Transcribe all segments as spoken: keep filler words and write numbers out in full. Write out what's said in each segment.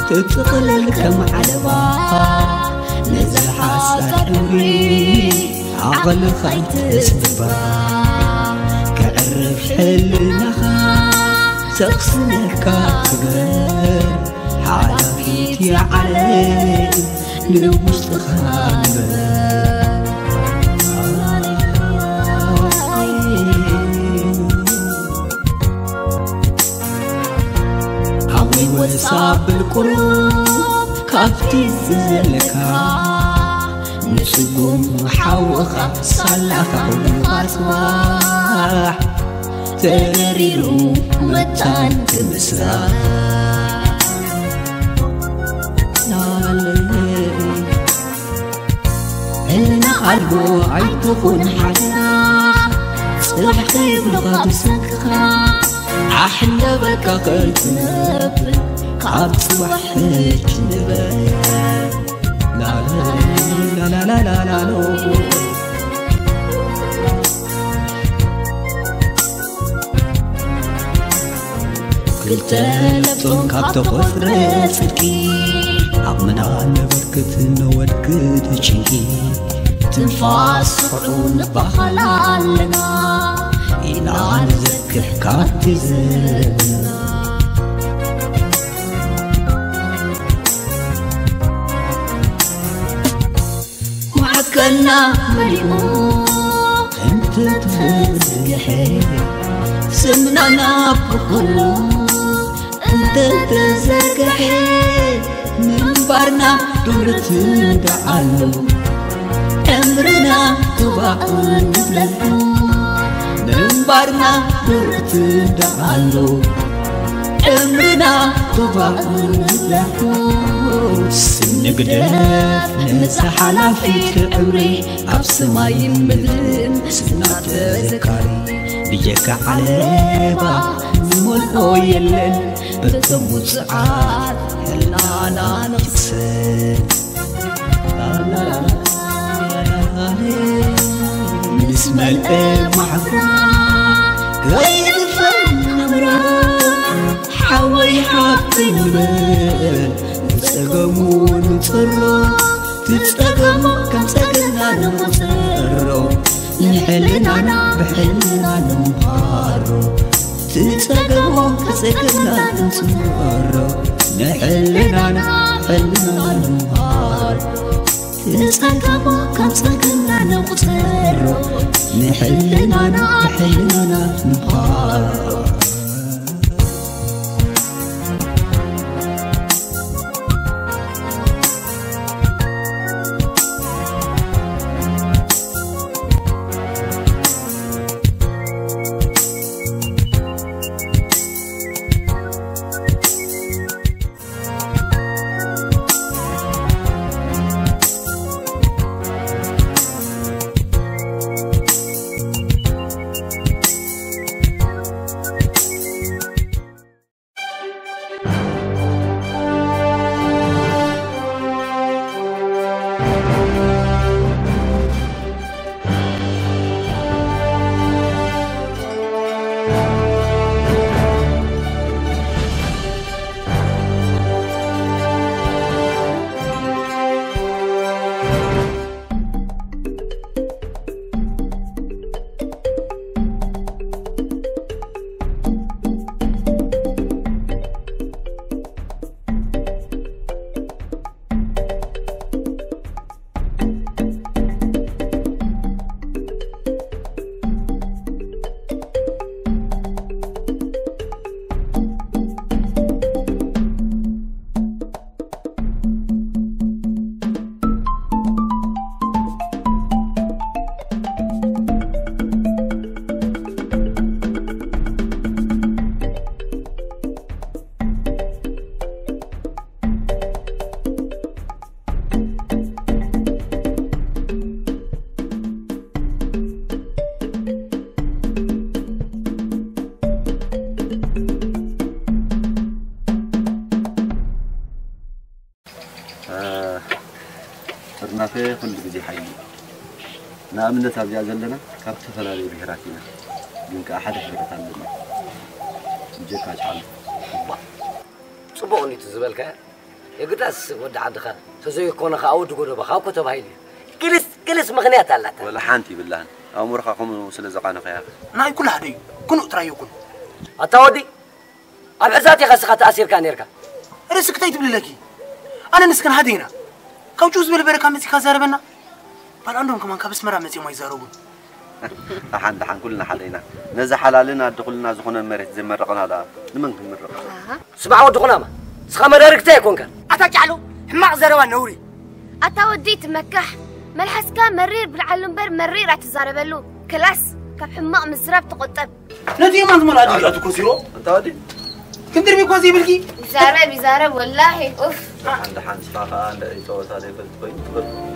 تتقلل كم علبا نزحاس عمري عقل خيت استبا كعرف حلنها سقسنك كبر حالك يا علي نبوش تخانبر وصاب القلوب كافتي زلكا نسقوم محوخة صلخة والغصواح تريرو متان تمسرا إلنا قلبو عيتقون حدا صلح خير لغة سكخا أحلى بك قلت نبل قاب صبح نبل لا لا لا لا لا لا لا قلت لبتون قاب تغفر سكي عمنا نبركت نودك تشي تنفاس فرون بخلالنا إلا نذكر كاتي زلنا معكنا مريمو انت تفزحي سمنا بكله انت تزكحي من بارنا دورت دعالو امرنا تبعون نفلتو نمبرنا درت دعالو امرنا طبعون لكو سنقدف نسحنا في عمري عبسماي مدرن سنات ذكاري بيك عليبا ملقو يلن بتموت سعاد هلا لا نفسن لا لا لا نسمع القلب معفو غير فن مراد حوي حب البال تتسقمو نتفرو تتسقمو كم سقنا نمصرو نحلنا بحلنا نمهارو تتسقمو كم سقنا نمصرو نحلنا بحلنا نمهارو تتسقمو كم سقنا نمصرو نحلنا بحلنا نمهارو فرناكي كل جزء حي. نعم نتابع زلنا كرت فلالي بهراتنا. يمكن أحد الشركات عندنا. جيك أجعل. صبوني تزبالك. يقدس ود عندك تزوي كونك أود قول بخاو كتب هايلي كلس كلس مغنيات على ولا حانتي بالله أمورك أقوم وسل زقانة خيار ناي كل هذي كنوا ترايوكم أتودي أبعزاتي خسخت أسير كان يركب رزق تيجي بللاكي أنا نسكن هدينا كوجوز بالبركة متي كزاربنا بل عندهم كمان كبس مرة متي ما يزارون دحان دحان كلنا حلينا نزح حلالنا دخلنا زخنا مرت زي مرقنا هذا لمن مرق سمعوا دخلنا ما سخما داركتي كون كان أتجعلوا حماق زروان نوري أتوديت مكح ملحس كان مرير بالعلم بر مرير اعتزاربلو كلاس كاب حماق مزراب تقطب ندي ما نضمن هذه أتو كوزيرو أنت ودي كنت ربي كوزي بالكي بزارب بزارب والله أوف عند حان سفاقة عند إيتوس هذا يفلت بين تقول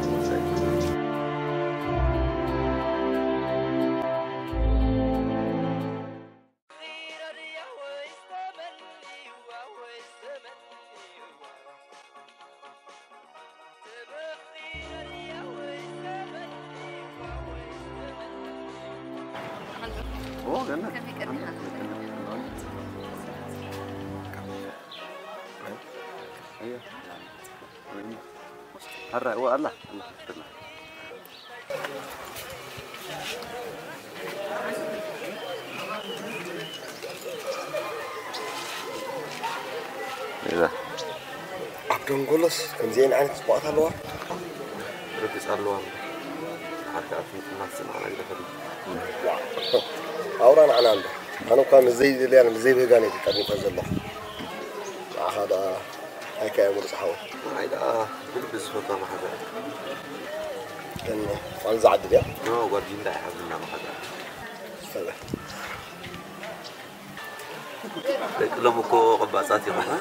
أوه جنة أيه هرّا هو الله الله الله إيه ده عبدون قلص كان زين عنك سبقت هالوار ركز على الوان حتى أفهم الناس أنا على كده أورانا أنا عنده أنا كان زي اللي أنا زي بيجاني كان يفز الله هذا هيك يعمل صحوه هيدا بلبس فطا ما حدا كان أنا زعد بيا نو قاعدين ده حبنا ما حدا فلا لكن كو قباساتي ما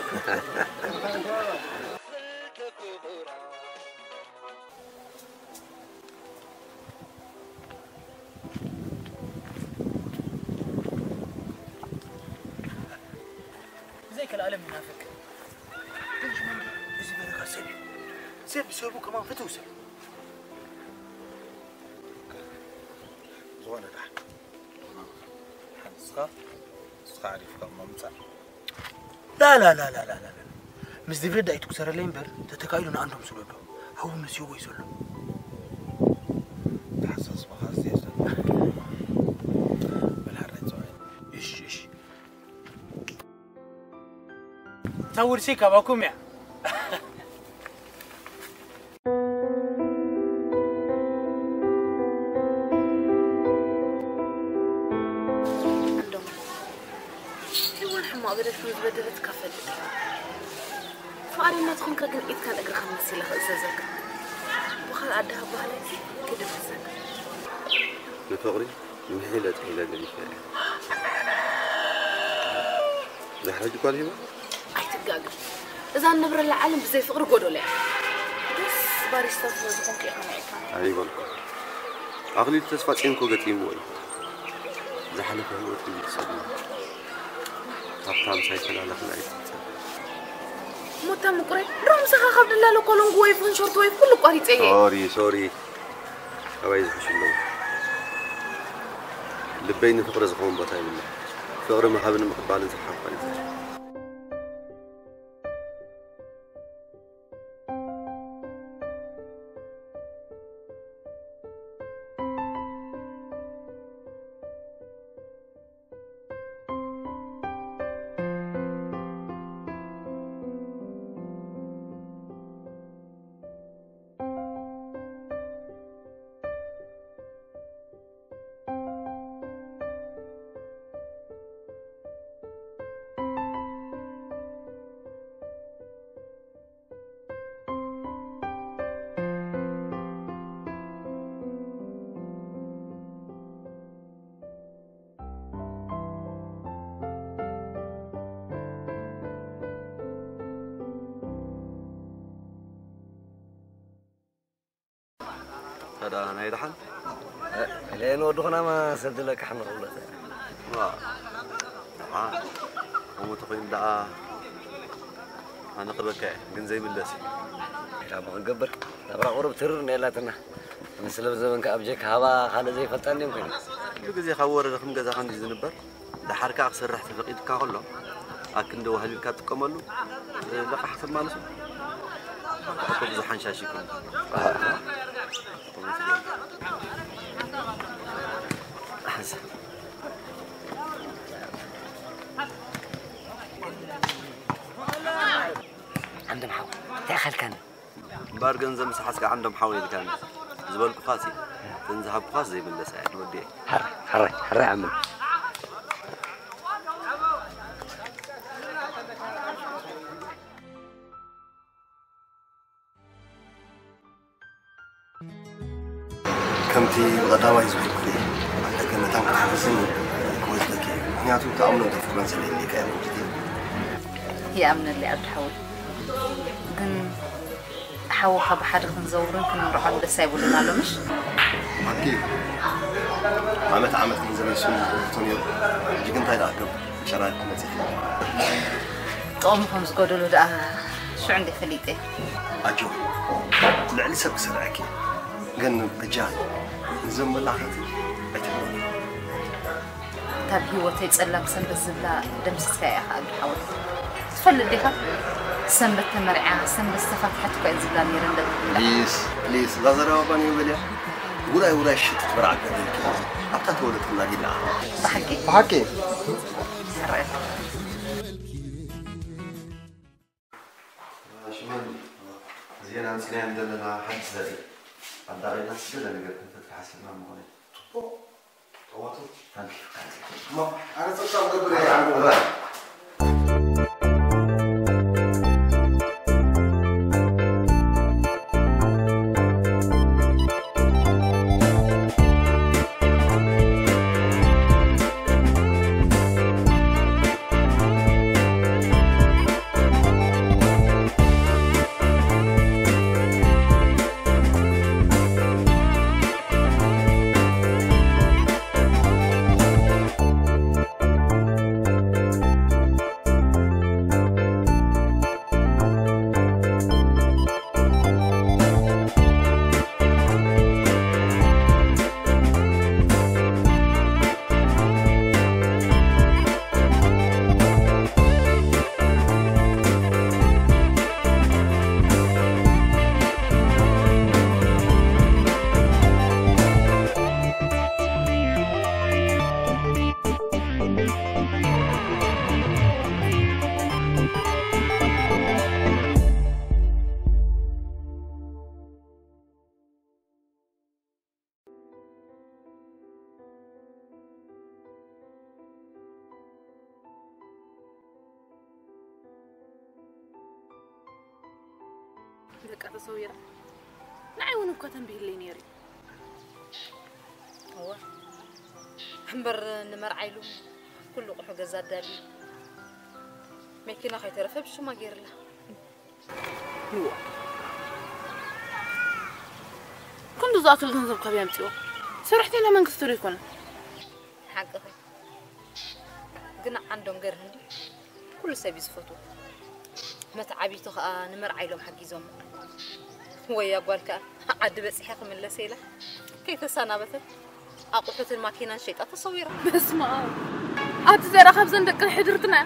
زيك العالم منافق ليش ما إذا بدك سيب سيب سيبوا كمان فتوسل زوانا ده حنسخة سخة عارف كم ممتع لا لا لا لا لا لا مش دي فرد أيتو كسر اللين بر تتكايلون عندهم سلوله هو مسيوه يسلو تحسس بخاص يسلو بالحرة زوانا إيش إيش تصور سيكا باكم يا ما قدرت فوز بدلت كفل فأنا ما تكون كرجل إيد كان أجر خمسة لخ إزازك وخل عدها بحالك كده بسك لفقري من حيلة حيلة اللي فيها زحرج قال هنا أي تجاجر إذا النبر العالم بزي فقر قدوا له بس باريس تفوز زخون كي أنا أي بالك أغلي تسفات إنكو قتيم وين زحلف هو تقول تسلم أبطال سايكل على خلايط متى مقري روم سخا خبر الله لو قولون قويف ونشرط ويف كله قاري تأيه سوري سوري أوايز بشلون لبين فقر زخون بطاي بالله فقر ما حابين مقبال زحف قليل هذا أنا يدحن لين ودخنا ما سد لك حنا ولا ما آه هم تقين دعاء أنا قبلك جن زي من لاسي لا ما نقبر تبرع قرب تر نيلاتنا مثل زمن كأبجك هوا خالد زي فتاني يمكن لو زي خور رقم جزا خان يزنبر ده حركة أكثر رح تفقد كهلا أكن دو هل كات كمالو لا أحسن ما نسوا كل زحان شاشيكم أحسن عندهم حاول تأخذ كان بارجن زم سحسك عندهم حاول كان زبالك قاسي تنزح بقاس زي من لسه نودي حر حر حر عمل كمتي غداوي زوي كلي عندك أنا تانك حاسين كويس لك نياتو تعملوا تفكرون سلي اللي كان هي أمن اللي قد حاول كن حاول خب حد كن زورن كن نروح عند السايب ولا نعلو مش أكيد عمت عمت من زمان سون تونيو جيكن تايد أقرب شرائط مزيح قوم خمس قدلو ده شو عندي خليته أجو لعلي سبك سرعكي قلنا بجال نزم بالآخرتي أتبعني طب هو تيتسلم سنبت زبلا دمس سايا خاقل حاول تفلت ديها سنبت تمرعا سنبت استفتحت كوين زبلا ميرن دل بليس بليس لا زراوة بانيو بليا وراي وراي شت تبرع قدرك أبتا تولد كنا قلنا بحكي بحكي سرعت شمال زين عن سنين عندنا حد زادي عند علينا سجل اللي قلت انت تحسن ما مغني طبو طواتو تانك ما انا صرت قبل يا عم لك أتصويره نعيون كتن به اللي نيري هو حمبر نمر عيلو كله قحو جزاد دابي ماكينا خي ترفب شو ما غير له هو كنت ذات الغنزب قبيمتيو سرحتي لما نكستوري كنا حقه قنا عندهم غير هندي كل سبيس فوتو متعبيتو خا نمر عيلهم حقيزهم ويا قولك عد بس حق من لسيله كيف سنابته اقحت الماكينه شيطه تصويره بس ما اتزرا خبز ندق حضرتنا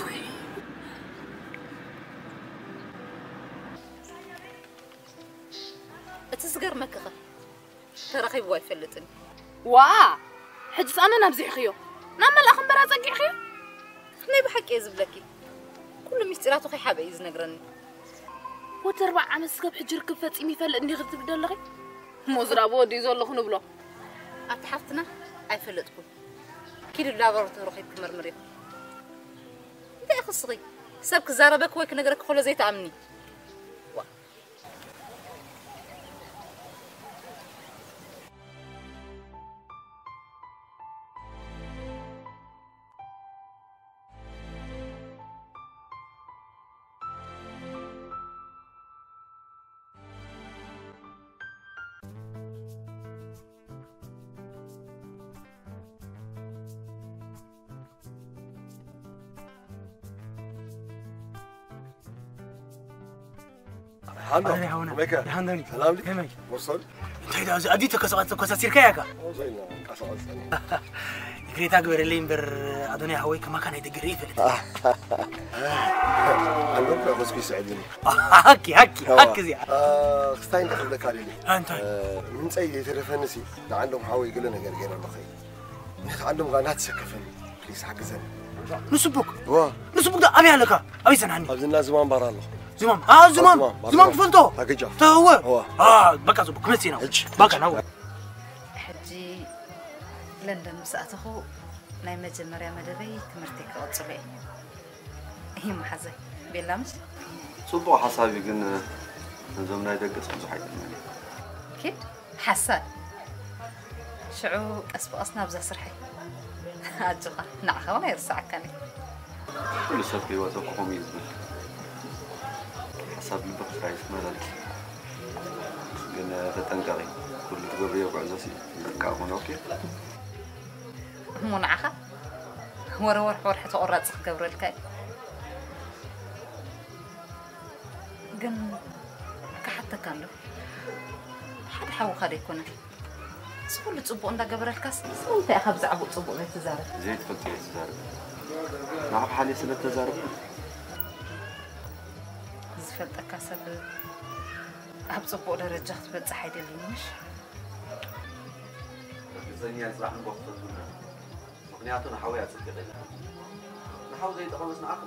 اتسقر مكخه ترخيب واي فلتني وا حجس انا نبزي خيو نعمل اخن برا زقي خيو خني بحق يزبلكي كل ميستراته خي حابه يزنقرني وتربع عام سكب حجر كفت إمي فلأني غد بدلغي مزرابو دي زول لخو نبلو أتحفتنا أفلتكم كيلو لابرت روحي كمرمري انت أخي الصغي سابك زاربك ويك نقرك خلا زي تعمني وا هلا ميكا سلام لك وصل تيدا أدي تكسرت كسر كياكا زينا كسرتني قريت أكبر اللي بر أدوني هواي كما كان يدقري في عندك بس كيس عدني هكي هكي هكي زي آه ستاين دخل لك عليه أنت من سيد تلفنسي ده عندهم حاوي يقول لنا جرجينا النخي نخ عندهم غانات سكفن بليز حق زين نسبك واه نسبك ده أبي عليك أبي سنعني أبي الناس زمان برا الله زمان آه زمان زمان تفلتو هكجا هو هو آه بقى زبك مسينا بقى نو حجي لندن مسأته ناي مجمريا مدبي تمرتك أوصلي هي محزة بيلامش صبوا حسابي قلنا نزومنا يدقس بزحيت كيف حسان شعو أسبق أصنع بزا سرحي أجوغا نعخا ولا يرسع كاني كل سبي وزوقهم يزمل حساب البقر عايز مالك قلنا تتنقري كل تقري وقعزاسي كاهون اوكي مو نعخا ورا ورا حور حتى قرات قبر الكاي قن كحتى كان له حد حاول خلي يكون سكول تصبو عند قبر الكاس انت اخذ زعبو تصبو غير تزارب زيت فكي تزارب نعرف حالي سنة تزارب زفلت كاسب هب صبو درجة تبص حيد اللي مش زيني ازرع من بوقتنا مغنياتنا حاويات كده نحاول زي تخلص نعرف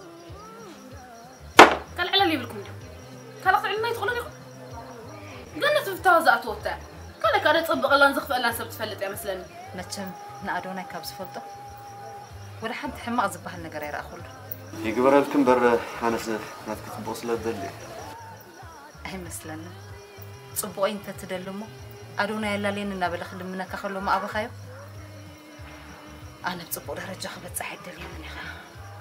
قال على اللي بالكم قال اخذ علمنا يدخلون يخون قلنا تفتاوزا اتوتا قال لك انا تصبق الله نزخف الا سبت فلت يا مسلني متشم نادونا كابس فلطه ولا حد حماق زبح النجر يرا اخول يقبر لكم بر انا ما تكتب وصله دلي هي مسلنا صبو انت تدلمو ادونا يلا لين نابل خدمنا كخلو ما ابا خايو انا بصبو درجه خبت صحيت اليوم يا خا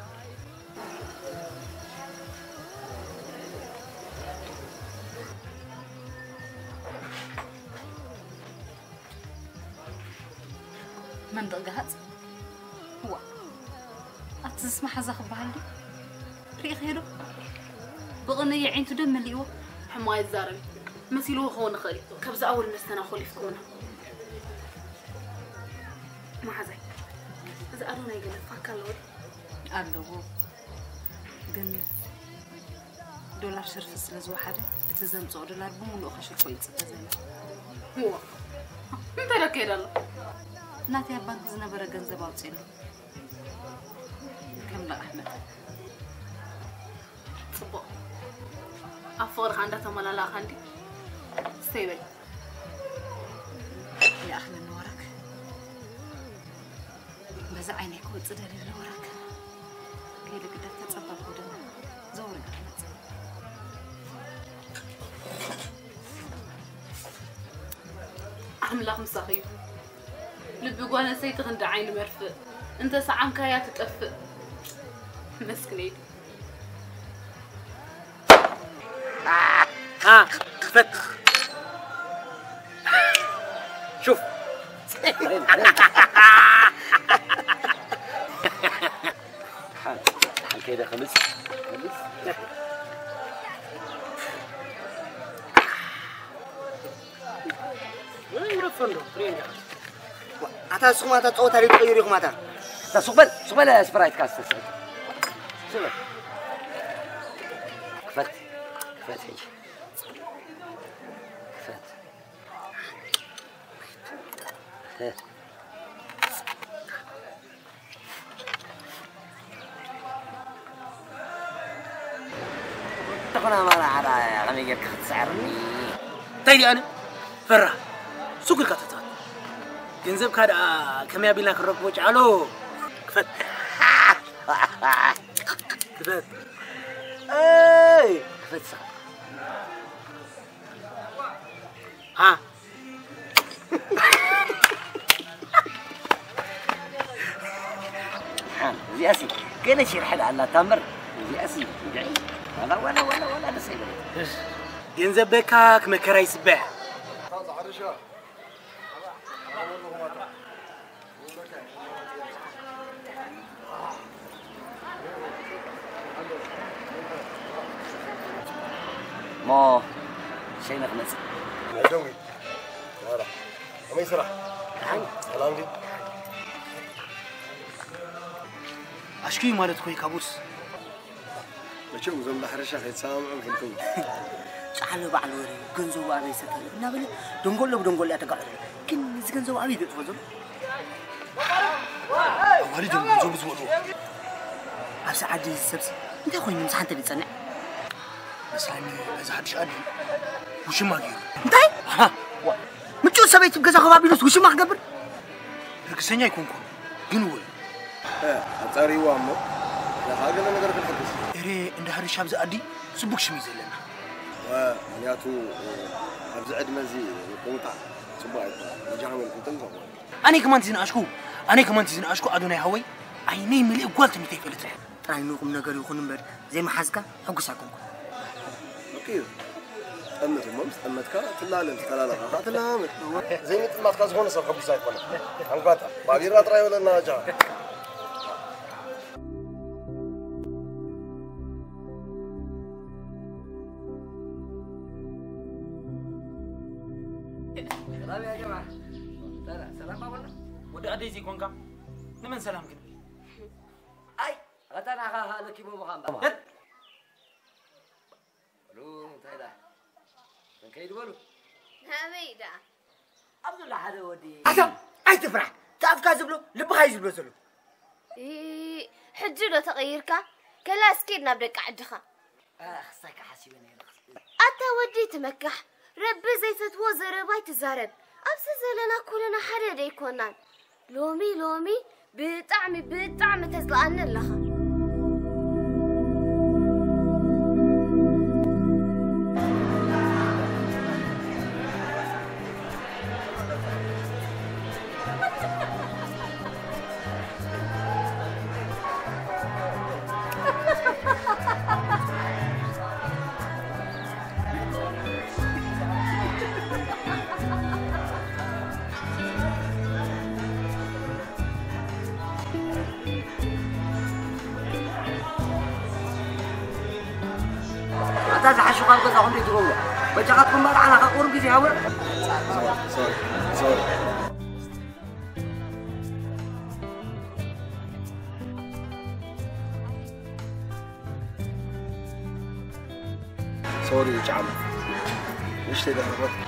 من ضغط هو أتسمع حزق بعلي ريخ هيرو بغنية عين تدم اللي حما يزارب مسيلو هون خلي كبز أول مستنا خلي فكونا ما حزي إذا أرونا يقول فكر لود أبلغو قن دولار شرف السلز واحدة بتزن صور دولار بمولو خشر كويس تزين هو انت لا كده الله ناتي البنك زنبرة جنزب أوصيله كم لا أحمد صبو أفور خاندا تملا لا خاندي سيبي يا أخي من وراك بس عينيك وتصدر اللي وراك كي لك بدك تتصبب ودنا زوري أحمد أحمد لا خمسة لبي قوانا سيتغ عند عين مرفق انت سعام كايا تتقفق مسكني ها فت شوف حال حال كده خمس خمس وين رفندو برين يا أتا سوما أتا أو تاريخ يوريك ماتا. تا سقبل سقبل سبرايت كاست سقبل. سقبل. كفت كفت هيك. كفت. تكون ما على عميق تسعرني. تايدي أنا فرح سوق الكتات. جنزب كذا كم يبي لك الركوج علو كفت كفت اي كفت صح ها ها زي اسي كان شي حد على تمر زي اسي بعيد ولا ولا ولا ولا نسيب جنزب بكاك مكرا يسبح ما شيء نخلص دوي ما يسرح سلام دي أشكي مالت خوي كابوس مشوم زم بحرشة خيسامع وفلتون تعالوا بعلوري جنزو أبي ستر نابل دنقول له بدنقول له أتقعد كن زجنزو أبي تفضل والدي جنزو بزوجو أبس عادي السبس أنت خوي من سحنت بتصنع بس يعني إذا حدش أدري وش ما غير أنت ها متشو سبيت بجزا خبابيلوس وش ما قبل ركسنيا يكون كون جنول إيه أتاري وامو لا حاجة أنا نقدر بالحدث إيه إن هذا الشاب زادي سبوك شميز لنا ونياتو أبز عد مزي قوطع سبعة وجههم القطن أنا كمان تزين أشكو أنا كمان تزين أشكو أدوني هوي عيني ملء قوالت متى فلتر ترى إنكم نقدر يكونوا بر زي ما حزكا حقوسكم أكيد أمت الممس أمت كا تلالن تلالن خاطر لامت زي مثل ما تكازون صار خبز سايكون عم قاطع باقي رات راي ولا ناجا سلام يا جماعة سلام سلام أقولنا وده أدي زي كونكا نمن سلام كده أي أتانا خا هذا كيبو بخام بلو تايدا من كيد بلو هاميدا عبد الله هذا ودي أسم أي تفرح تعرف كازبلو لبخاي زبلو سلو إيه حجلو تغيرك كلاس كيدنا بدك عدخا آخ سايك حسيبني أتا ودي تمكح رب زي تتوزر باي تزارب أبس زلنا كلنا حدا يكونان لومي لومي بطعمي بطعم تزلقن لها هذا عشو قال قصة عمري تقوله بجاكم بقى على قرب كذي هوا سوري سوري سوري يا عم ايش تبغى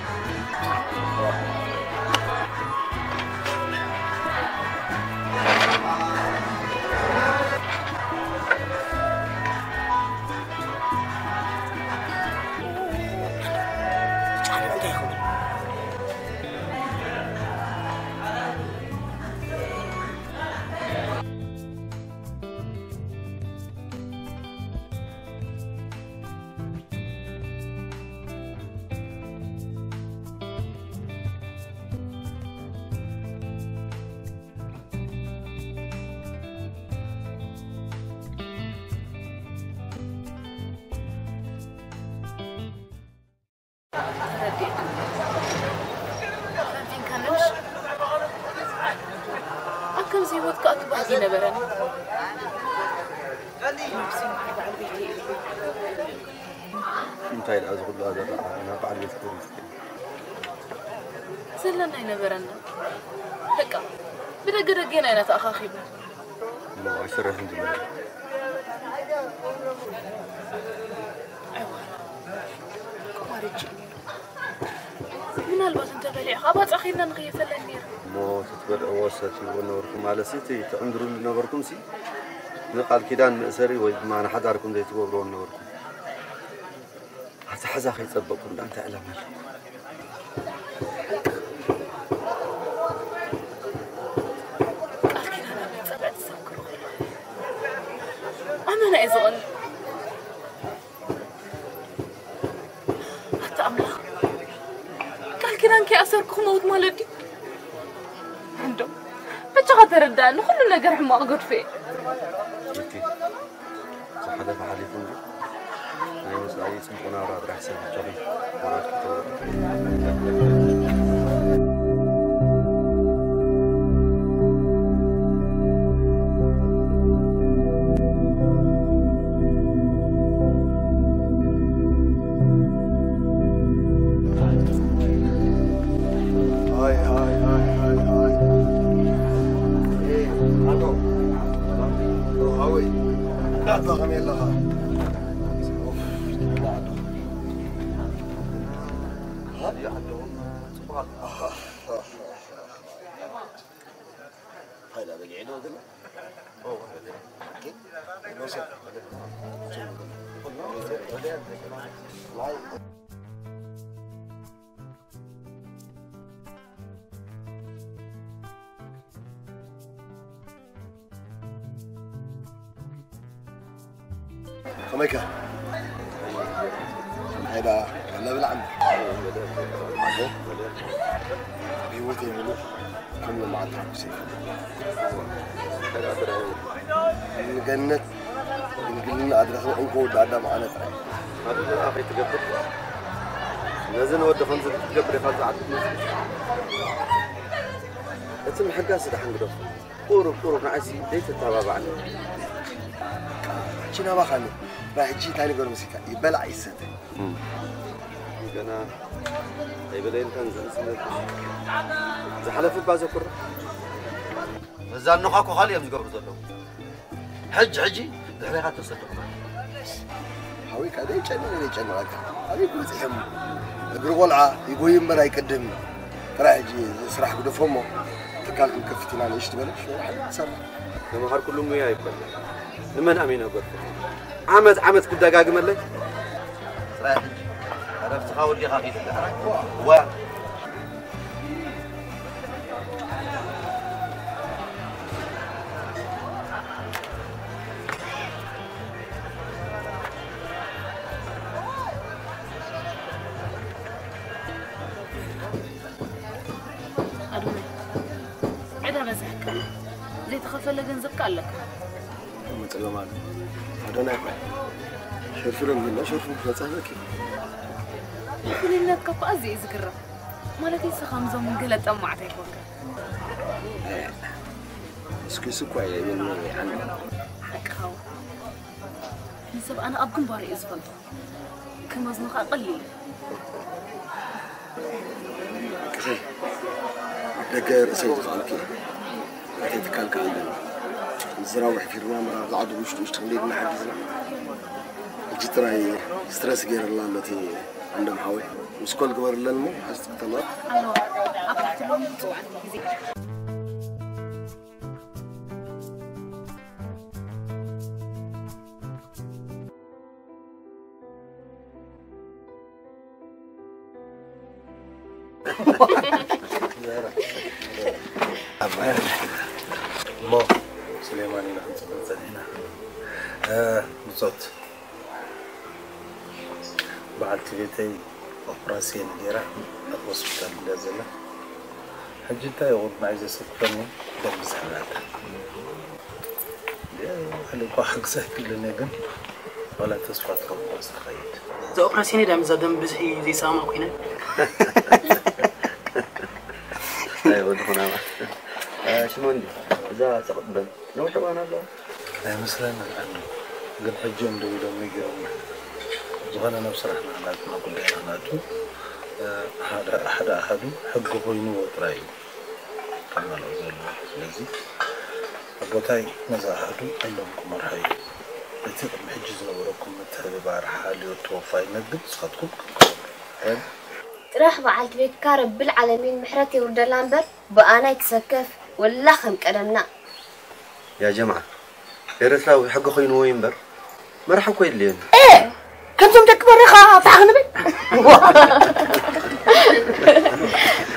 أكم زي وقت كأت بعدين براني انتهي الأزغل هذا أنا بعد يذكر زلنا هنا برنا هكا بدك رجينا أنا تأخاخي ما يصير الحمد لله من هالوقت أنت بليع خبط أخينا نغير فلنير ما تتبر أواساتي ونوركم على سيتي تعندروا لنا نوركم سي نقال كيدان مأسري وما أنا حد أعرفكم ذي تبغون نوركم حتى حزا خي تسبقكم أنت أعلم قال كده أنا بتسبع تسكر أنا أنا إزغن حتى أملاخ قال كده أنك أسركم موت مالدي عندهم بتشغل تردان كل نجرح ما أقدر فيه أنتي صحدا فحاليكم أنا بس عايز سمعنا راد راح سوي جري مرات كتير هاي هاي عطا خمي الله خا هذه عندهم سبحان الله هذا بقي عينه ولا اوه هذا اكيد نوصل خميكا هيدا ولا بالعم بيوتي منو كملوا مع التحكسين الجنة نقول لنا أدرخنا أنكود عدا معنا ترى هذا أخي تقبل لازم نود خنزر تقبل خنزر عاد اسم حقا سيد حنقدر قورو قورو نعسي ليش تتابع عنه شنو ما خلي راح يجي ثاني قول مسكا يبلع يسته أنا يبلين تنزل سنة زحلف بازو كرة زال نخاكو خالي يوم قبل زلوا حج حجي دحريقات تصدق هاوي كذا يجنن اللي يجنن لك هذه يقول زحم يقول ولعة يقول يمر يقدم راح يجي يسرح بده فمه تكالكم كفتنا ليش تبلش واحد تصرف لما هار كلهم وياي يبلش لمن أمين أقول عمد عمد كل دقائق ملك رايح عرفت خاول لي خفيف و أدوني عدا مسحك زي تخفل جنزب كالك ما تقول مال أدوني شوفوا لهم شوفوا فتحك يقول لنا كفا أزي إذكره مالتي سخامزو من قلة أم عتيك وكا اسكي سكوا يا من عندنا حق خاو نسب أنا أبكم باري إزفل كم أزنق أقلي كذا دقير سيد خالك أنت تكالك عندنا الزراوح في رمام العدو وش تشتغلين لنا حجزنا جيت راي ستريس غير الله التي عندهم حاول مسكول قبر لنا حسيت طلع أيوة أفتحت لهم طبعا ما سليماني نحن سلينا آه بالضبط بعد تبيتي أوبراسيون ديرة الهوسبيتال لازلة حجتها يقول معي زي سكرني درب سحباتها هل يبقى حق سهل لنا جن ولا تصفات قبل استخيد زي أوبراسيون دام زادم بزحي زي سامع كوينة أيوة دخلنا آه شو عندي إذا تقبل لو شبان هذا لا مثلا الآن قد حجهم دو دو ميجرون زغنا نفس رحنا ناتو نقول لنا ناتو هذا أحد أحد حق خوينو وطراي كما لو زلوا لذي أبوتاي نزا أحدو عندهم كمرحي لتقل محجز نوركم متهبي بار حالي وتوفاي ندب سخطكم هاد راح بعد بيت كارب بالعالمين محرتي وردلانبر بأنا يتسكف ولا خم كلامنا يا جماعة يرسلاوي حق خوينو وينبر ما راح أكوي اليوم إيه كنتم تكبر رخاء فعنا بي